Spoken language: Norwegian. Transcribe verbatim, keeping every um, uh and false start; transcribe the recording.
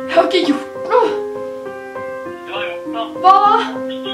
Jeg har ikke gjort noe. Du har gjort noe. Hva da?